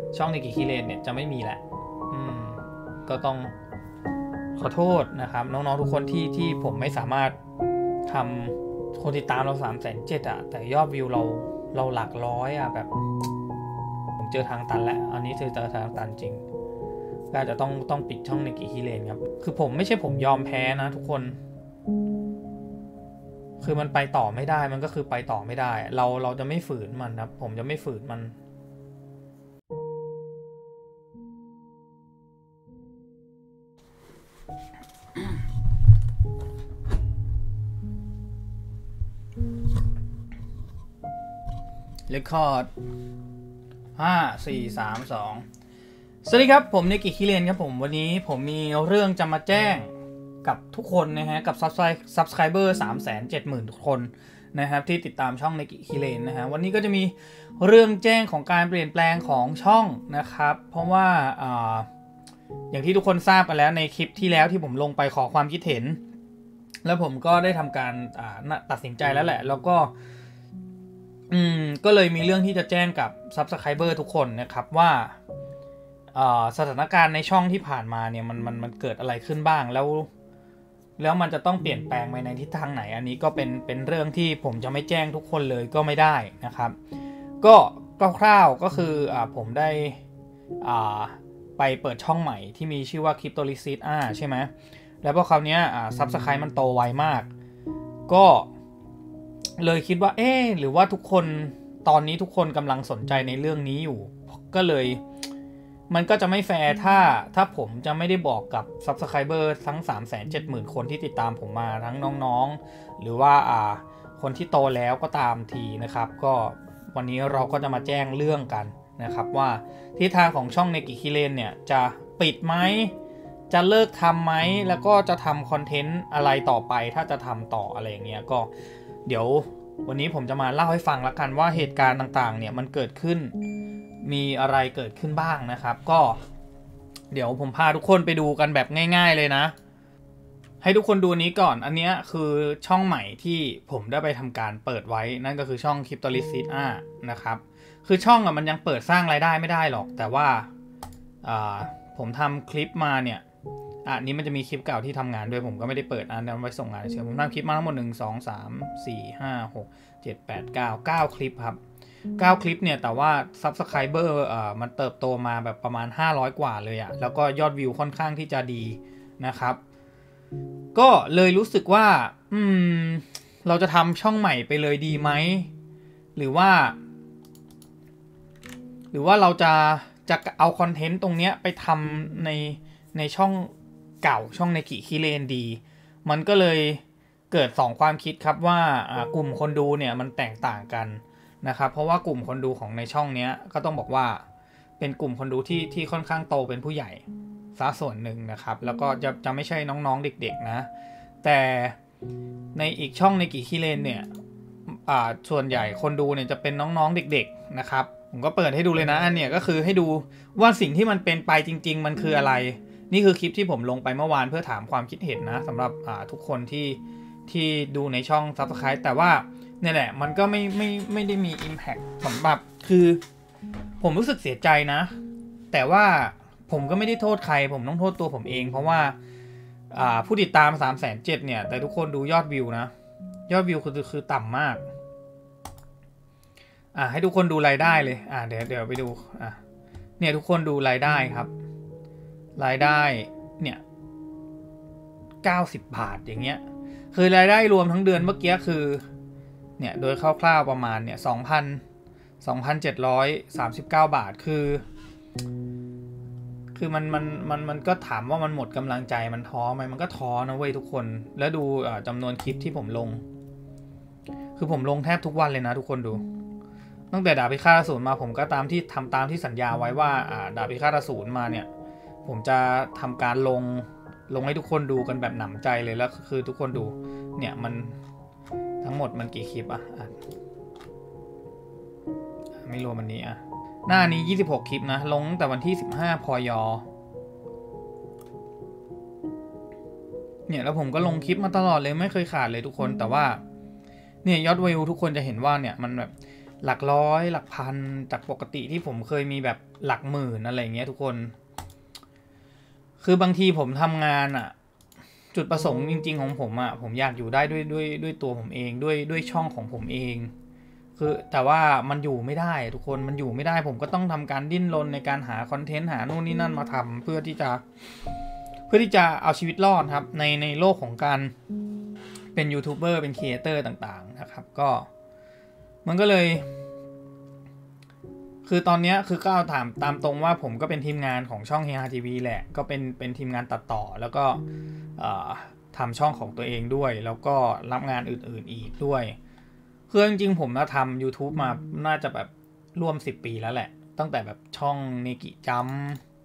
ช่องในกิคิเลนเนี่ยจะไม่มีแหละก็ต้องขอโทษนะครับน้องๆทุกคนที่ผมไม่สามารถทำคนติดตามเรา370,000อะแต่ยอดวิวเราหลักร้อยอะแบบผมเจอทางตันแล้วอันนี้เจอทางตันจริงก็จะต้องปิดช่องในกิคิเลนครับคือผมไม่ใช่ผมยอมแพ้นะทุกคนคือมันไปต่อไม่ได้มันก็คือไปต่อไม่ได้เราจะไม่ฝืนมันครับผมจะไม่ฝืนมันเรคคอร์ด5 4 3 2สวัสดีครับผมเนกิคิเรนครับผมวันนี้ผมมีเรื่องจะมาแจ้งกับทุกคนนะฮะกับ Subscriber 370,000 ทุกคนนะครับที่ติดตามช่องเนกิคิเรนนะฮะวันนี้ก็จะมีเรื่องแจ้งของการเปลี่ยนแปลงของช่องนะครับเพราะว่าอย่างที่ทุกคนทราบกันแล้วในคลิปที่แล้วที่ผมลงไปขอความคิดเห็นแล้วผมก็ได้ทำการตัดสินใจแล้วแหละแล้วก็เลยมีเรื่องที่จะแจ้งกับ Subscriber ทุกคนนะครับว่าสถานการณ์ในช่องที่ผ่านมาเนี่ยมันเกิดอะไรขึ้นบ้างแล้วมันจะต้องเปลี่ยนแปลงไปในทิศทางไหนอันนี้ก็เป็นเรื่องที่ผมจะไม่แจ้งทุกคนเลยก็ไม่ได้นะครับก็คร่าวๆก็คือผมได้ไปเปิดช่องใหม่ที่มีชื่อว่า Cryptolysis ใช่ไหมแล้วพอคราวนี้Subscribe มันโตไวมากก็เลยคิดว่าหรือว่าทุกคนตอนนี้ทุกคนกำลังสนใจในเรื่องนี้อยู่ก็เลยมันก็จะไม่แฟร์ถ้าผมจะไม่ได้บอกกับ Subscriber ทั้ง 370,000 คนที่ติดตามผมมาทั้งน้องๆหรือว่าคนที่โตแล้วก็ตามทีนะครับก็วันนี้เราก็จะมาแจ้งเรื่องกันนะครับว่าทิศทางของช่องเนกิคิเรนเนี่ยจะปิดไหมจะเลิกทำไหมแล้วก็จะทำคอนเทนต์อะไรต่อไปถ้าจะทำต่ออะไรอย่างเงี้ยก็เดี๋ยววันนี้ผมจะมาเล่าให้ฟังละกันว่าเหตุการณ์ต่างๆเนี่ยมันเกิดขึ้นมีอะไรเกิดขึ้นบ้างนะครับก็เดี๋ยวผมพาทุกคนไปดูกันแบบง่ายๆเลยนะให้ทุกคนดูนี้ก่อนอันนี้คือช่องใหม่ที่ผมได้ไปทำการเปิดไว้นั่นก็คือช่อง Cryptolysis นะครับคือช่องมันยังเปิดสร้างรายได้ไม่ได้หรอกแต่ว่าผมทำคลิปมาเนี่ยนี้มันจะมีคลิปเก่าที่ทำงานด้วยผมก็ไม่ได้เปิดนั้นไว้ส่งงานเฉยผมทำคลิปมาทั้งหมด1 2 3 4 5 6 7 8 9 คลิปครับ9 คลิปเนี่ยแต่ว่า Subscriber มันเติบโตมาแบบประมาณ500 กว่าเลยแล้วก็ยอดวิวค่อนข้างที่จะดีนะครับก็เลยรู้สึกว่าเราจะทำช่องใหม่ไปเลยดีไหมหรือว่าเราจะเอาคอนเทนต์ตรงเนี้ยไปทำในช่องเก่าช่องในกิคิเรนดีมันก็เลยเกิด2ความคิดครับว่ากลุ่มคนดูเนี่ยมันแตกต่างกันนะครับเพราะว่ากลุ่มคนดูของในช่องนี้ก็ต้องบอกว่าเป็นกลุ่มคนดูที่ค่อนข้างโตเป็นผู้ใหญ่ซะส่วนหนึ่งนะครับแล้วก็จะไม่ใช่น้องๆเด็กๆนะแต่ในอีกช่องในกิคิเรนเนี่ยส่วนใหญ่คนดูเนี่ยจะเป็นน้องๆเด็กๆนะครับผมก็เปิดให้ดูเลยนะอันเนี้ยก็คือให้ดูว่าสิ่งที่มันเป็นไปจริงๆมันคืออะไรนี่คือคลิปที่ผมลงไปเมื่อวานเพื่อถามความคิดเห็นนะสำหรับทุกคนที่ดูในช่อง Subscribe แต่ว่าเนี่ยแหละมันก็ไม่ได้มี Impact สำหรับคือผมรู้สึกเสียใจนะแต่ว่าผมก็ไม่ได้โทษใครผมต้องโทษตัวผมเองเพราะว่าผู้ติดตาม370,000เนี่ยแต่ทุกคนดูยอดวิวนะยอดวิวคือต่ำมากให้ทุกคนดูรายได้เลยเดี๋ยวไปดูเนี่ยทุกคนดูรายได้ครับรายได้เนี่ย90 บาทอย่างเงี้ยคือรายได้รวมทั้งเดือนเมื่อกี้คือเนี่ยโดยคร่าวๆประมาณเนี่ย2,739 บาทคือมันก็ถามว่ามันหมดกำลังใจมันท้อไหมมันก็ท้อนะเว้ยทุกคนแล้วดูจำนวนคลิปที่ผมลงคือผมลงแทบทุกวันเลยนะทุกคนดูตั้งแต่ดาบพิฆาตอสูรมาผมก็ตามที่สัญญาไว้ว่าดาบพิฆาตอสูรมาเนี่ยผมจะทำการลงให้ทุกคนดูกันแบบหนำใจเลยแล้วคือทุกคนดูเนี่ยมันทั้งหมดมันกี่คลิปไม่รวมวันนี้หน้านี้26 คลิปนะลงตั้งแต่วันที่15 พย.เนี่ยแล้วผมก็ลงคลิปมาตลอดเลยไม่เคยขาดเลยทุกคนแต่ว่าเนี่ยยอดวิวทุกคนจะเห็นว่าเนี่ยมันแบบหลักร้อยหลักพันจากปกติที่ผมเคยมีแบบหลักหมื่นอะไรเงี้ยทุกคนคือบางทีผมทำงานอ่ะจุดประสงค์จริงๆของผมอ่ะผมอยากอยู่ได้ด้วยตัวผมเองด้วยช่องของผมเองคือแต่ว่ามันอยู่ไม่ได้ทุกคนมันอยู่ไม่ได้ผมก็ต้องทำการดิ้นรนในการหาคอนเทนต์หานู่นนี่นั่นมาทำเพื่อที่จะเอาชีวิตรอดครับในโลกของการเป็นยูทูบเบอร์เป็นครีเอเตอร์ต่างๆนะครับก็มันก็เลยคือตอนนี้คือก็เอาถามตามตรงว่าผมก็เป็นทีมงานของช่องเฮียทีวีแหละก็เป็นทีมงานตัดต่อแล้วก็ทำช่องของตัวเองด้วยแล้วก็รับงานอื่นๆอีกด้วยคือจริงๆผมทำ YouTube มาน่าจะแบบร่วม10 ปีแล้วแหละตั้งแต่แบบช่องเนกิจัม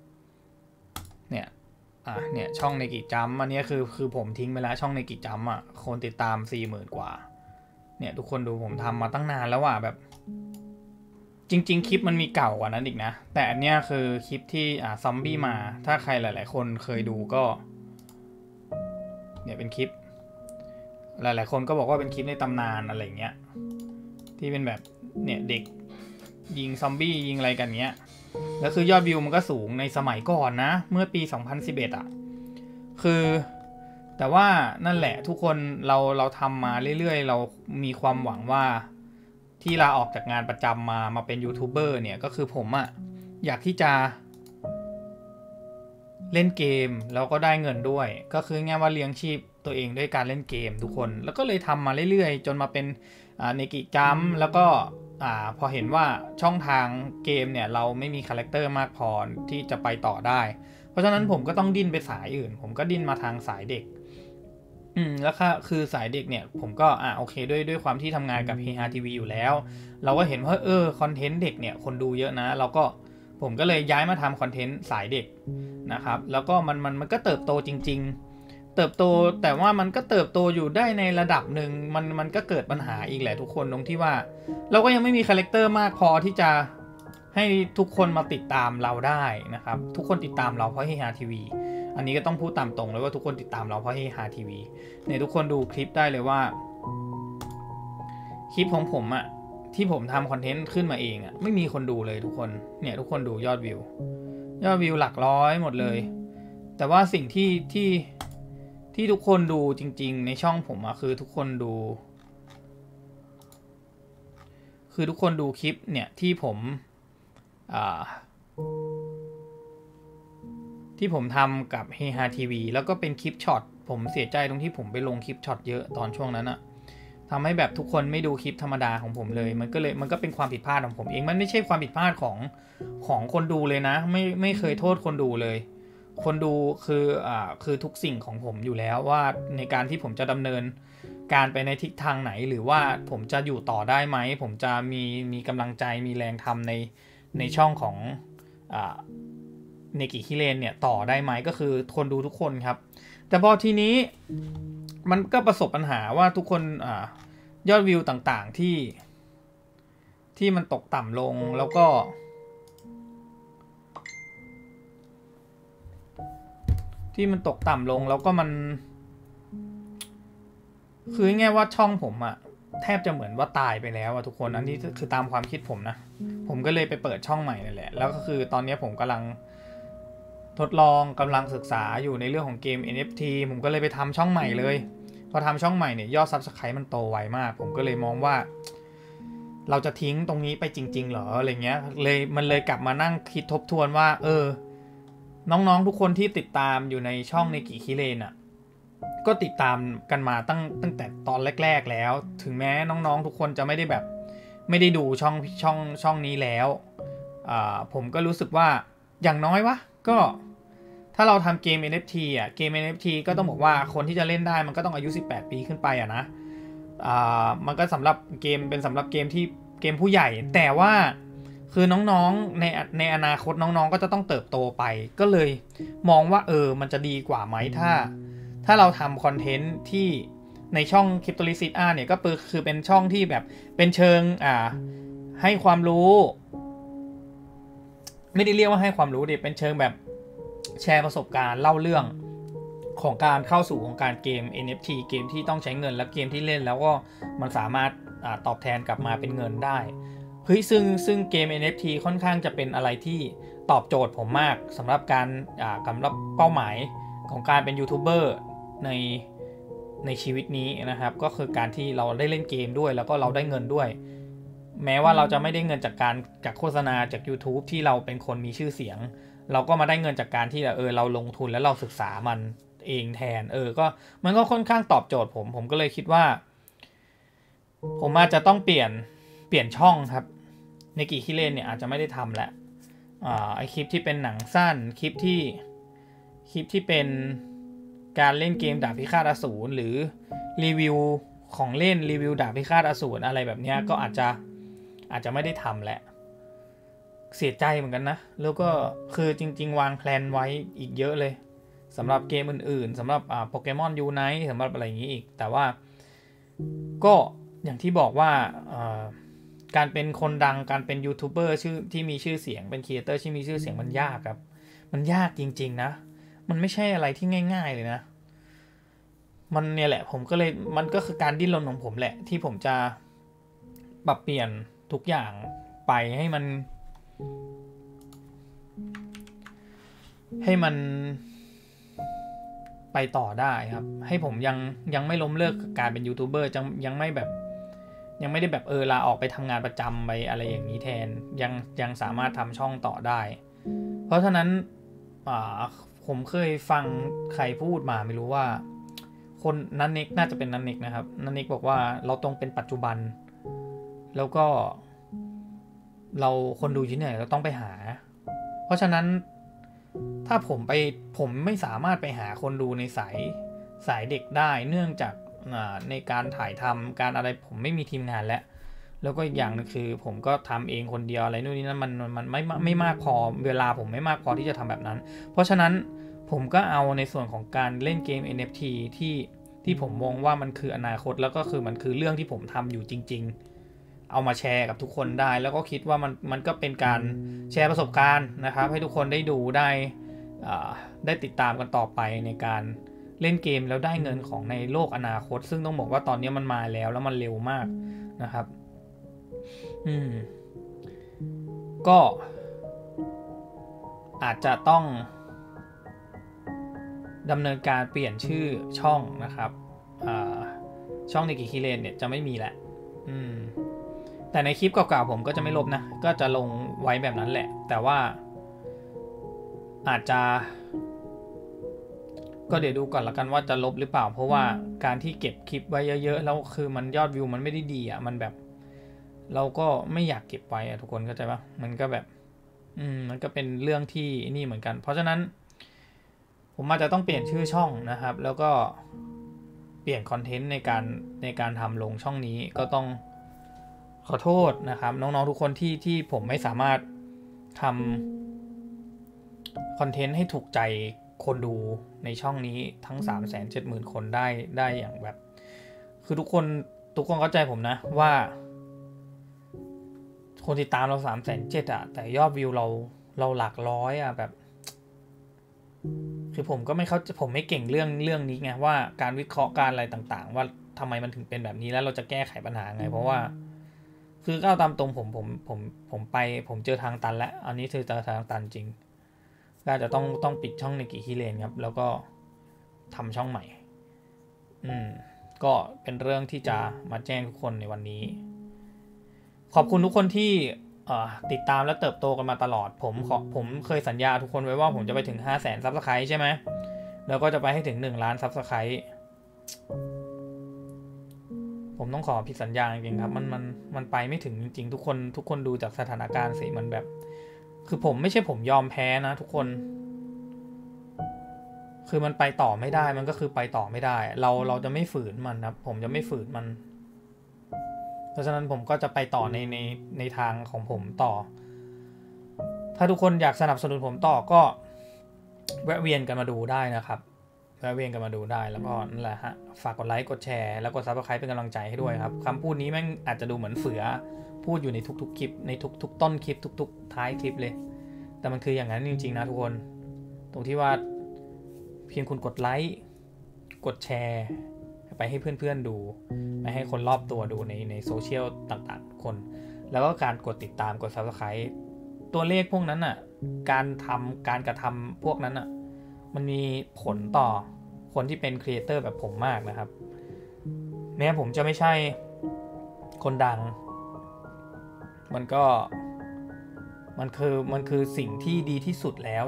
เนี่ยช่องเนกิจัมอันนี้คือผมทิ้งไปแล้วช่องเนกิจัมอ่ะคนติดตาม 40,000 กว่าเนี่ยทุกคนดูผมทำมาตั้งนานแล้วอ่ะแบบจริงๆคลิปมันมีเก่ากว่านั้นอีกนะแต่อันเนี้ยคือคลิปที่ซอมบี้มาถ้าใครหลายๆคนเคยดูก็เนี่ยเป็นคลิปหลายๆคนก็บอกว่าเป็นคลิปในตำนานอะไรเงี้ยที่เป็นแบบเนี่ยเด็กยิงซอมบี้ยิงอะไรกันเงี้ยแล้วคือยอดวิวมันก็สูงในสมัยก่อนนะเมื่อปี2011อ่ะคือแต่ว่านั่นแหละทุกคนเราทำมาเรื่อยๆเรามีความหวังว่าที่ลาออกจากงานประจำมาเป็นยูทูบเบอร์เนี่ยก็คือผมอ่ะอยากที่จะเล่นเกมแล้วก็ได้เงินด้วยก็คือง่ายว่าเลี้ยงชีพตัวเองด้วยการเล่นเกมทุกคนแล้วก็เลยทำมาเรื่อยๆจนมาเป็นเนกิจัมแล้วก็พอเห็นว่าช่องทางเกมเนี่ยเราไม่มีคาแรคเตอร์มากพอที่จะไปต่อได้เพราะฉะนั้นผมก็ต้องดิ้นไปสายอื่นผมก็ดิ้นมาทางสายเด็กแล้วคือสายเด็กเนี่ยผมก็โอเคด้วยความที่ทำงานกับเฮฮาทีวีอยู่แล้วเราก็เห็นว่าคอนเทนต์เด็กเนี่ยคนดูเยอะนะผมก็เลยย้ายมาทำคอนเทนต์สายเด็กนะครับแล้วก็มันก็เติบโตจริงๆเติบโตแต่ว่ามันก็เติบโตอยู่ได้ในระดับหนึ่งมันก็เกิดปัญหาอีกแหละทุกคนตรงที่ว่าเราก็ยังไม่มีคาแรคเตอร์มากพอที่จะให้ทุกคนมาติดตามเราได้นะครับทุกคนติดตามเราเพราะเฮฮาทีวีอันนี้ก็ต้องพูดตามตรงเลยว่าทุกคนติดตามเราเพราะเฮฮาทีวีเนี่ยทุกคนดูคลิปได้เลยว่าคลิปของผมอะที่ผมทำคอนเทนต์ขึ้นมาเองอะไม่มีคนดูเลยทุกคนเนี่ยทุกคนดูยอดวิวหลักร้อยหมดเลยแต่ว่าสิ่งที่ทุกคนดูจริงๆในช่องผมอะคือทุกคนดูคลิปเนี่ยที่ผมทำกับเฮฮาทีวีแล้วก็เป็นคลิปช็อตผมเสียใจตรงที่ผมไปลงคลิปช็อตเยอะตอนช่วงนั้นอะทำให้แบบทุกคนไม่ดูคลิปธรรมดาของผมเลยมันก็เป็นความผิดพลาดของผมเองมันไม่ใช่ความผิดพลาดของคนดูเลยนะไม่เคยโทษคนดูเลยคนดูคือทุกสิ่งของผมอยู่แล้วว่าในการที่ผมจะดำเนินการไปในทิศทางไหนหรือว่าผมจะอยู่ต่อได้ไหมผมจะมีกำลังใจมีแรงทำในช่องของเนกิคิเลนเนี่ยต่อได้ไหมก็คือคนดูทุกคนครับแต่พอทีนี้มันก็ประสบปัญหาว่าทุกคนยอดวิวต่างๆที่มันตกต่ำลงแล้วก็มันคือง่ายว่าช่องผมอะแทบจะเหมือนว่าตายไปแล้วอะทุกคนอันนี้คือตามความคิดผมนะผมก็เลยไปเปิดช่องใหม่นั่นแหละแล้วก็คือตอนนี้ผมกำลังทดลองกำลังศึกษาอยู่ในเรื่องของเกม NFT ผมก็เลยไปทำช่องใหม่เลยพอทำช่องใหม่เนี่ยยอด Subscribe มันโตไวมากผมก็เลยมองว่าเราจะทิ้งตรงนี้ไปจริงๆเหรออะไรเงี้ยมันเลยกลับมานั่งคิดทบทวนว่าน้องๆทุกคนที่ติดตามอยู่ในช่องในกิคิเลนอ่ะก็ติดตามกันมาตั้งแต่ตอนแรกๆแล้วถึงแม้น้องๆทุกคนจะไม่ได้ดูช่องนี้แล้วผมก็รู้สึกว่าอย่างน้อยวะก็ถ้าเราทำเกม NFT อ่ะเกม NFT ก็ต้องบอกว่าคนที่จะเล่นได้มันก็ต้องอายุ18 ปีขึ้นไปอ่ะนะมันก็สำหรับเกมเป็นสำหรับเกมที่เกมผู้ใหญ่แต่ว่าคือน้องๆในอนาคตน้องๆก็จะต้องเติบโตไปก็เลยมองว่ามันจะดีกว่าไหมถ้าเราทำคอนเทนต์ที่ในช่อง Cryptolysis Art เนี่ยก็คือเป็นช่องที่แบบเป็นเชิงให้ความรู้ไม่ได้เรียกว่าให้ความรู้ดิเป็นเชิงแบบแชร์ประสบการณ์เล่าเรื่องของการเข้าสู่วงการเกม NFT เกมที่ต้องใช้เงินและเกมที่เล่นแล้วก็มันสามารถตอบแทนกลับมาเป็นเงินได้เฮ้ยซึ่งเกม NFT ค่อนข้างจะเป็นอะไรที่ตอบโจทย์ผมมากสำหรับการสำหรับเป้าหมายของการเป็นยูทูบเบอร์ในชีวิตนี้นะครับก็คือการที่เราได้เล่นเกมด้วยแล้วก็เราได้เงินด้วยแม้ว่าเราจะไม่ได้เงินจากโฆษณาจาก YouTube ที่เราเป็นคนมีชื่อเสียงเราก็มาได้เงินจากการที่เราลงทุนแล้วเราศึกษามันเองแทนก็มันก็ค่อนข้างตอบโจทย์ผมก็เลยคิดว่าผมอาจจะต้องเปลี่ยนช่องครับในกี่คิเลนเนี่ยอาจจะไม่ได้ทำแล้วไอคลิปที่เป็นหนังสั้นคลิปที่เป็นการเล่นเกมดาบพิฆาตอสูรหรือรีวิวของเล่นรีวิวดาบพิฆาตอสูรอะไรแบบนี้ก็อาจจะไม่ได้ทำแหละเสียใจเหมือนกันนะแล้วก็คือจริงๆวางแพลนไว้อีกเยอะเลยสำหรับเกมอื่นๆสำหรับโปเกมอนยูไนท์สำหรับอะไรอย่างนี้อีกแต่ว่าก็อย่างที่บอกว่าการเป็นคนดังการเป็นยูทูบเบอร์ที่มีชื่อเสียงเป็นครีเอเตอร์ที่มีชื่อเสียงมันยากครับมันยากจริงๆนะมันไม่ใช่อะไรที่ง่ายๆเลยนะมันเนี่ยแหละผมก็เลยมันก็คือการดิ้นรนของผมแหละที่ผมจะปรับเปลี่ยนทุกอย่างไปให้มันไปต่อได้ครับให้ผมยังไม่ล้มเลิกการเป็นยูทูบเบอร์ยังไม่ได้แบบลาออกไปทำงานประจำไปอะไรอย่างนี้แทนยังสามารถทำช่องต่อได้เพราะฉะนั้นผมเคยฟังใครพูดมาไม่รู้ว่าคนนันเน็กน่าจะเป็นนันเน็กนะครับนันเน็กบอกว่าเราต้องเป็นปัจจุบันแล้วก็เราคนดูที่ไหนเราต้องไปหาเพราะฉะนั้นถ้าผมไม่สามารถไปหาคนดูในสายเด็กได้เนื่องจากในการถ่ายทำการอะไรผมไม่มีทีมงานแล้วก็อีกอย่างนึงคือผมก็ทำเองคนเดียวอะไรนู่นนี่นั่นมันไม่มากพอเวลาผมไม่มากพอที่จะทำแบบนั้นเพราะฉะนั้นผมก็เอาในส่วนของการเล่นเกม NFT ที่ผมมองว่ามันคืออนาคตแล้วก็คือมันคือเรื่องที่ผมทำอยู่จริงๆเอามาแชร์กับทุกคนได้แล้วก็คิดว่ามันก็เป็นการแชร์ประสบการณ์นะครับให้ทุกคนได้ดูได้ติดตามกันต่อไปในการเล่นเกมแล้วได้เงินของในโลกอนาคตซึ่งต้องบอกว่าตอนนี้มันมาแล้วมันเร็วมากนะครับก็อาจจะต้องดำเนินการเปลี่ยนชื่อช่องนะครับช่องในกิคิเลนเนี่ยจะไม่มีแหละแต่ในคลิปเก่าๆผมก็จะไม่ลบนะก็จะลงไว้แบบนั้นแหละแต่ว่าอาจจะก็เดี๋ยวดูก่อนละกันว่าจะลบหรือเปล่าเพราะว่าการที่เก็บคลิปไว้เยอะๆแล้วคือมันยอดวิวมันไม่ได้ดีมันแบบเราก็ไม่อยากเก็บไว้ทุกคนเข้าใจปะมันก็แบบมันก็เป็นเรื่องที่นี่เหมือนกันเพราะฉะนั้นผมอาจจะต้องเปลี่ยนชื่อช่องนะครับแล้วก็เปลี่ยนคอนเทนต์ในการทำลงช่องนี้ก็ต้องขอโทษนะครับน้องๆทุกคนที่ผมไม่สามารถทำคอนเทนต์ให้ถูกใจคนดูในช่องนี้ทั้ง 370,000 คนได้อย่างแบบคือทุกคนเข้าใจผมนะว่าคนติดตามเรา 370,000 แต่ยอดวิวเราหลักร้อยแบบคือผมก็ไม่เข้าผมไม่เก่งเรื่องนี้ไงว่าการวิเคราะห์การอะไรต่างๆว่าทำไมมันถึงเป็นแบบนี้แล้วเราจะแก้ไขปัญหาไงเพราะว่าคือก้าวตามตรงผมเจอทางตันแล้วอันนี้คือเจอทางตันจริงก็จะต้องปิดช่องในกิคิเลนครับแล้วก็ทำช่องใหม่ก็เป็นเรื่องที่จะมาแจ้งทุกคนในวันนี้ขอบคุณทุกคนที่ติดตามและเติบโตกันมาตลอดผมเคยสัญญาทุกคนไว้ว่าผมจะไปถึง 500,000 ซับสไครต์ใช่ไหมแล้วก็จะไปให้ถึง1 ล้านซับสไครต์ผมต้องขอผิดสัญญาจริงๆครับมันไปไม่ถึงจริงๆทุกคนดูจากสถานการณ์สิมันแบบคือผมไม่ใช่ผมยอมแพ้นะทุกคนคือมันไปต่อไม่ได้มันก็คือไปต่อไม่ได้เราจะไม่ฝืนมันครับผมจะไม่ฝืนมันเพราะฉะนั้นผมก็จะไปต่อในทางของผมต่อถ้าทุกคนอยากสนับสนุนผมต่อก็แวะเวียนกันมาดูได้นะครับแวะเวียนกันมาดูได้แล้วก็นั่นแหละฮะฝากกดไลค์กดแชร์แล้วกด Subscribe เป็นกำลังใจให้ด้วยครับคำพูดนี้แม่งอาจจะดูเหมือนเฟือพูดอยู่ในทุกๆคลิปในทุกต้นคลิปทุกท้ายคลิปเลยแต่มันคืออย่างนั้นจริงๆนะทุกคนตรงที่ว่าเพียงคุณกดไลค์กดแชร์ไปให้เพื่อนๆดูไปให้คนรอบตัวดูในโซเชียลต่างๆคนแล้วก็การกดติดตามกด Subscribe ตัวเลขพวกนั้นอ่ะการกระทำพวกนั้นอ่ะมันมีผลต่อคนที่เป็นครีเอเตอร์แบบผมมากนะครับแม้ผมจะไม่ใช่คนดังมันคือสิ่งที่ดีที่สุดแล้ว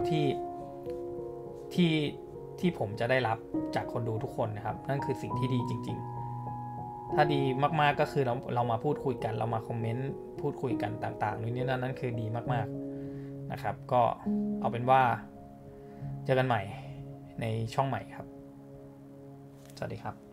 ที่ผมจะได้รับจากคนดูทุกคนนะครับนั่นคือสิ่งที่ดีจริงๆถ้าดีมากๆก็คือเรามาพูดคุยกันเรามาคอมเมนต์พูดคุยกันต่างๆนี่นั่นคือดีมากๆนะครับก็เอาเป็นว่าเจอกันใหม่ในช่องใหม่ครับสวัสดีครับ